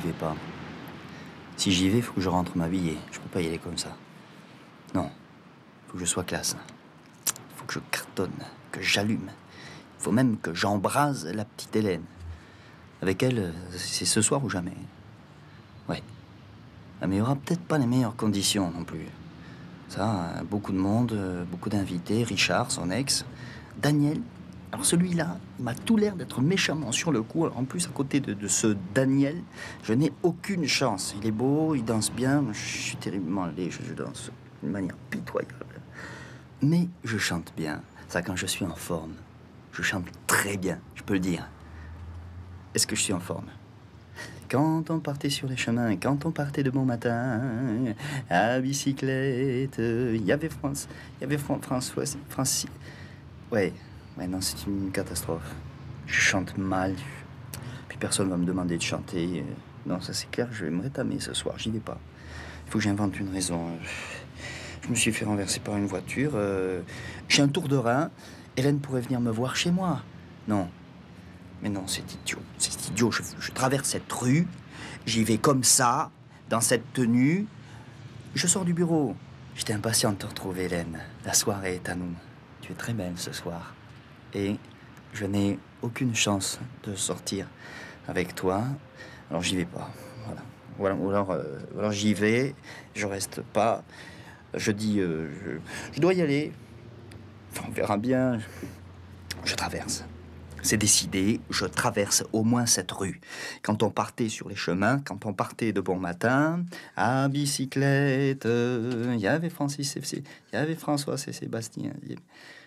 vais pas. Si j'y vais, faut que je rentre m'habiller. Je peux pas y aller comme ça. Non, faut que je sois classe. Faut que je cartonne, que j'allume. Faut même que j'embrase la petite Hélène. Avec elle, c'est ce soir ou jamais. Ouais. Ah, mais il y aura peut-être pas les meilleures conditions non plus. Ça, beaucoup de monde, beaucoup d'invités. Richard, son ex. Daniel. Alors celui-là, il m'a tout l'air d'être méchamment sur le coup. Alors, en plus, à côté de ce Daniel, je n'ai aucune chance. Il est beau, il danse bien. Je suis terriblement laid, je danse d'une manière pitoyable. Mais je chante bien. Ça, quand je suis en forme, je chante très bien, je peux le dire. Est-ce que je suis en forme? Quand on partait sur les chemins, quand on partait de bon matin, à bicyclette, il y avait François, Francis. Ouais, non, c'est une catastrophe. Je chante mal. Puis personne va me demander de chanter. Non, ça c'est clair, je vais me rétamer ce soir, j'y vais pas. Il faut que j'invente une raison. Je me suis fait renverser par une voiture. J'ai un tour de rein. Hélène pourrait venir me voir chez moi. Non. Mais non, c'est idiot. C'est idiot. Je traverse cette rue. J'y vais comme ça, dans cette tenue. Je sors du bureau. J'étais impatient de te retrouver, Hélène. La soirée est à nous. Tu es très belle ce soir. Et je n'ai aucune chance de sortir avec toi. Alors j'y vais pas. Voilà. Ou alors j'y vais. Je reste pas. Je dis, je dois y aller. Enfin, on verra bien. Je traverse. C'est décidé, je traverse au moins cette rue. Quand on partait sur les chemins, quand on partait de bon matin, à bicyclette, il y avait Francis, il y avait François, c'est Sébastien.